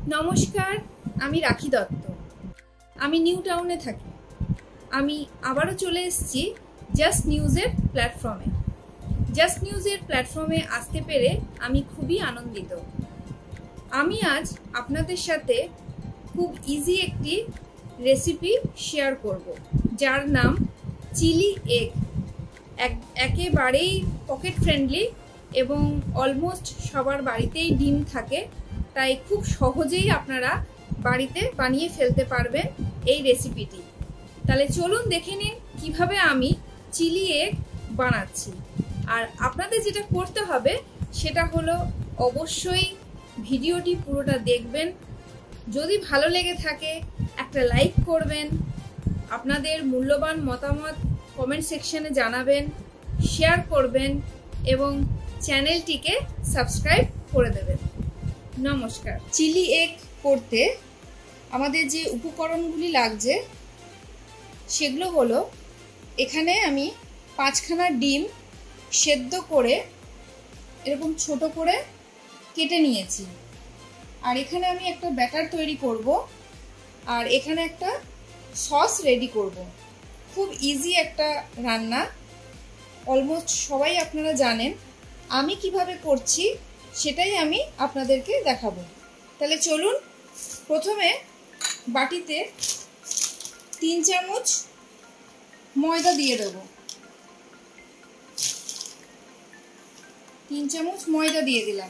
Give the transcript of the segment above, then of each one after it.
নমস্কার, আমি রাখি দত্ত। আমি নিউ টাউনে থাকি। আমি আবারও চলে এসেছি জাস্ট নিউজের প্ল্যাটফর্মে। জাস্ট নিউজের প্ল্যাটফর্মে আসতে পেরে আমি খুবই আনন্দিত। আমি আজ আপনাদের সাথে খুব ইজি একটি রেসিপি শেয়ার করব, যার নাম চিলি এগ। একেবারেই পকেট ফ্রেন্ডলি এবং অলমোস্ট সবার বাড়িতেই ডিম থাকে, তাই খুব সহজেই আপনারা বাড়িতে বানিয়ে ফেলতে পারবেন এই রেসিপিটি। তাহলে চলুন দেখে নিন কিভাবে আমি চিলি এগ বানাচ্ছি। আর আপনাদের যেটা করতে হবে সেটা হলো অবশ্যই ভিডিওটি পুরোটা দেখবেন। যদি ভালো লেগে থাকে একটা লাইক করবেন, আপনাদের মূল্যবান মতামত কমেন্ট সেকশনে জানাবেন, শেয়ার করবেন এবং চ্যানেলটিকে সাবস্ক্রাইব করে দেবেন। নমস্কার। চিলি এগ করতে আমাদের যে উপকরণগুলি লাগছে সেগুলো হলো, এখানে আমি 5খানা ডিম সেদ্ধ করে এরকম ছোট করে কেটে নিয়েছি। আর এখানে আমি একটা ব্যাটার তৈরি করব, আর এখানে একটা সস রেডি করব। খুব ইজি একটা রান্না, অলমোস্ট সবাই আপনারা জানেন। আমি কিভাবে করছি সেটাই আমি আপনাদেরকে দেখাবো। তাহলে চলুন, প্রথমে বাটিতে 3 চামচ ময়দা দিয়ে দেব। 3 চামচ ময়দা দিয়ে দিলাম।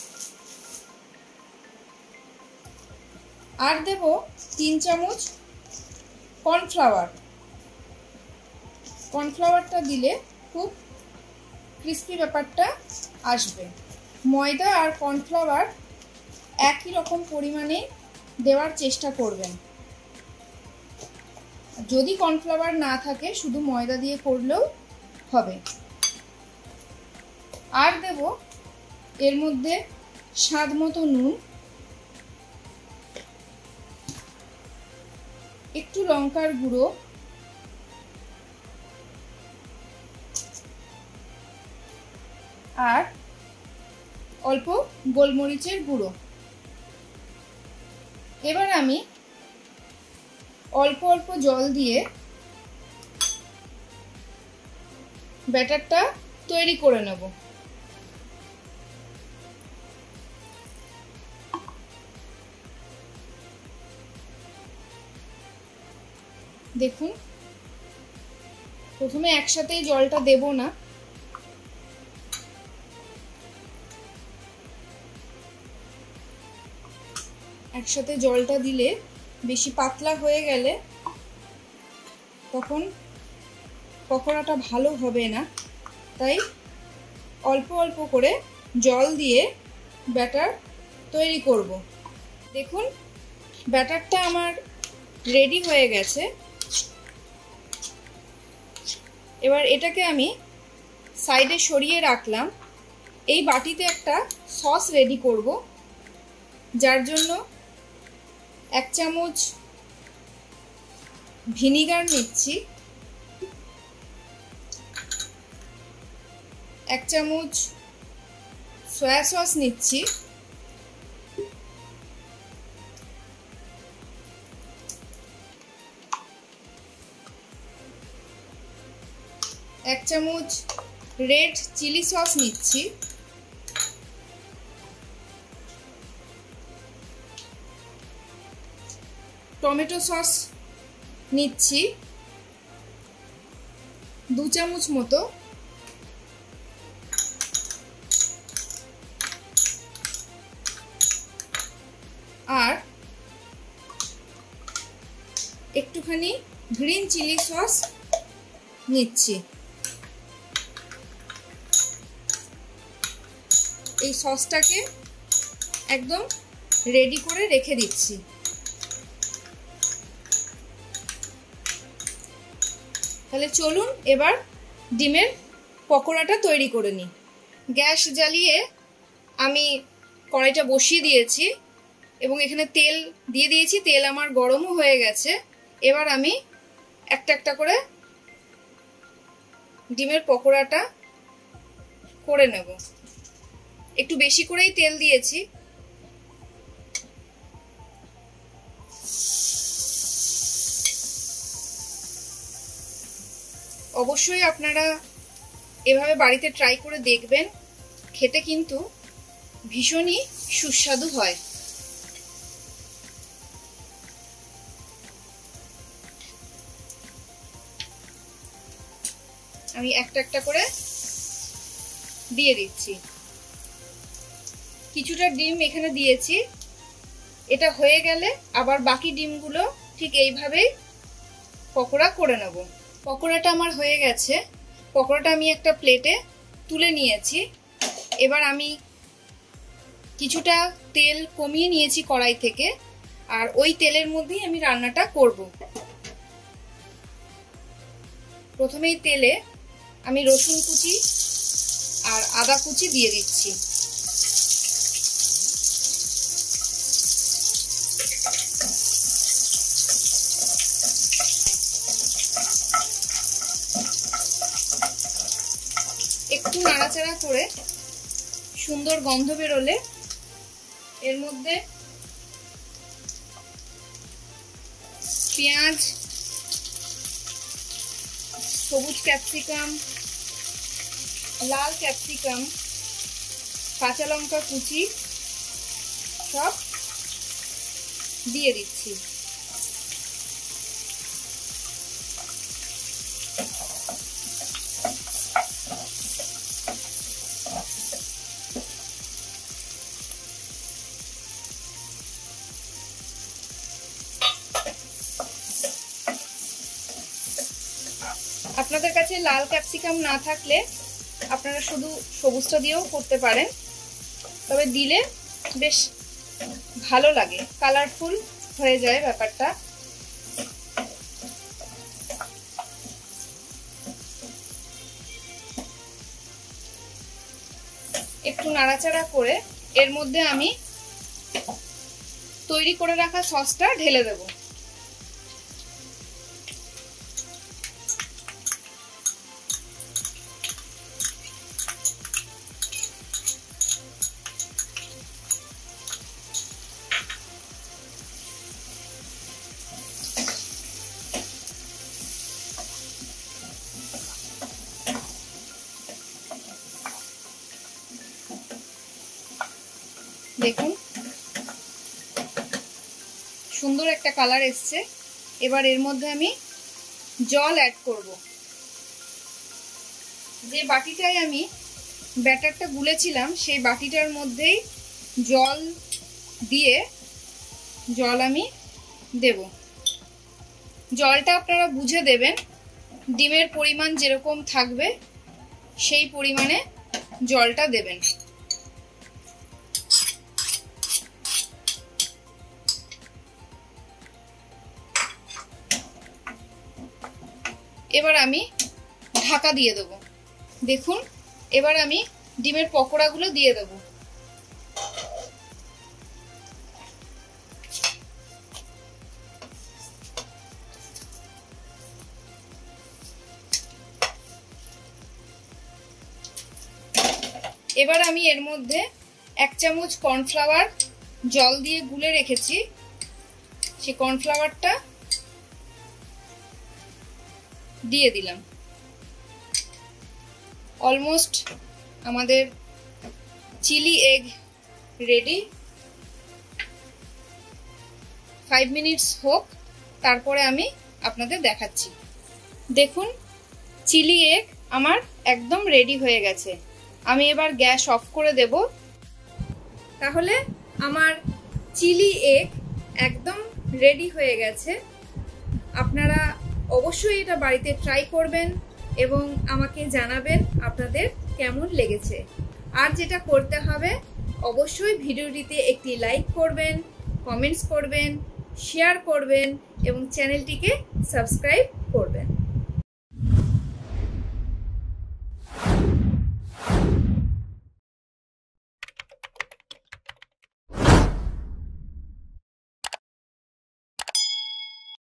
আর দেব 3 চামচ কর্নফ্লাওয়ার। কর্নফ্লাওয়ারটা দিলে খুব ক্রিস্পি ব্যাপারটা আসবে। ময়দা আর কর্নফ্লাওয়ার একই রকম পরিমাণে দেওয়ার চেষ্টা করবেন। যদি কর্নফ্লাওয়ার না থাকে শুধু ময়দা দিয়ে করলেও হবে। আর দেব এর মধ্যে স্বাদ মতো নুন, একটু লঙ্কার গুঁড়ো, আর অল্প গোলমরিচের গুঁড়ো। এবার আমি অল্প অল্প জল দিয়ে ব্যাটারটা তৈরি করে নেব। দেখুন, প্রথমে একসাথেই জলটা দেব না, একসাথে জলটা দিলে বেশি পাতলা হয়ে গেলে তখন পকোড়াটা ভালো হবে না। তাই অল্প অল্প করে জল দিয়ে ব্যাটার তৈরি করব। দেখুন, ব্যাটারটা আমার রেডি হয়ে গেছে। এবার এটাকে আমি সাইডে সরিয়ে রাখলাম। এই বাটিতে একটা সস রেডি করব, যার জন্য 1 চামচ ভিনিগার নিচ্ছি, 1 চামচ সয়া সস নিচ্ছি, 1 চামচ রেড চিলি সস নিচ্ছি, টমেটো সস নিচ্ছি 2 চামচ মতো, আর একটুখানি গ্রিন চিলি সস নিচ্ছি। এই সসটাকে একদম রেডি করে রেখে দিচ্ছি। তাহলে চলুন এবার ডিমের পকোড়াটা তৈরি করে নিই। গ্যাস জ্বালিয়ে আমি কড়াইটা বসিয়ে দিয়েছি এবং এখানে তেল দিয়ে দিয়েছি। তেল আমার গরমও হয়ে গেছে। এবার আমি একটা একটা করে ডিমের পকোড়াটা করে নেব। একটু বেশি করেই তেল দিয়েছি। অবশ্যই আপনারা এভাবে বাড়িতে ট্রাই করে দেখবেন, খেতে কিন্তু ভীষণই সুস্বাদু হয়। আমি একটা একটা করে দিয়ে দিচ্ছি। কিছুটা ডিম এখানে দিয়েছি। এটা হয়ে গেলে আবার বাকি ডিমগুলো ঠিক এইভাবেই পকোড়া করে নেব। পকোড়াটা আমার হয়ে গেছে। পকোড়াটা আমি একটা প্লেটে তুলে নিয়েছি। এবার আমি কিছুটা তেল কমিয়ে নিয়েছি কড়াই থেকে, আর ওই তেলের মধ্যেই আমি রান্নাটা করব। প্রথমেই তেলে আমি রসুন কুচি আর আদা কুচি দিয়ে দিচ্ছি। একটু নাড়াচাড়া করে সুন্দর গন্ধ বেরোলে এর মধ্যে পেঁয়াজ, সবুজ ক্যাপসিকাম, লাল ক্যাপসিকাম, কাঁচা লঙ্কা কুচি সব দিয়ে দিচ্ছি। আপনাদের কাছে লাল ক্যাপসিকাম না থাকলে আপনারা শুধু সবুজটা দিয়েও করতে পারেন, তবে দিলে বেশ ভালো লাগে, কালারফুল হয়ে যায় ব্যাপারটা। একটু নাড়াচাড়া করে এর মধ্যে আমি তৈরি করে রাখা সসটা ঢেলে দেব। দেখুন সুন্দর একটা কালার এসছে। এবার এর মধ্যে আমি জল অ্যাড করব। যে বাটিটায় আমি ব্যাটারটা গুলেছিলাম সেই বাটিটার মধ্যেই জল দিয়ে আমি দেব। জলটা আপনারা বুঝে দেবেন, ডিমের পরিমাণ যেরকম থাকবে সেই পরিমাণে জলটা দেবেন। এবার আমি ঢাকা দিয়ে দেব। দেখুন এবার আমি ডিমের পকোড়াগুলো দিয়ে দেব। এবার আমি এর মধ্যে 1 চামচ কর্নফ্লাওয়ার জল দিয়ে গুলে রেখেছি, সেই কর্নফ্লাওয়ারটা দিয়ে দিলাম। অলমোস্ট আমাদের চিলি এগ রেডি। 5 মিনিটস হোক, তারপরে আমি আপনাদের দেখাচ্ছি। দেখুন চিলি এগ আমার একদম রেডি হয়ে গেছে। আমি এবার গ্যাস অফ করে দেব। তাহলে আমার চিলি এগ একদম রেডি হয়ে গেছে। আপনারা অবশ্যই এটা বাড়িতে ট্রাই করবেন এবং আমাকে জানাবেন আপনাদের কেমন লেগেছে। আর যেটা করতে হবে, অবশ্যই ভিডিওটিতে একটি লাইক করবেন, কমেন্টস করবেন, শেয়ার করবেন এবং চ্যানেলটিকে সাবস্ক্রাইব করবেন।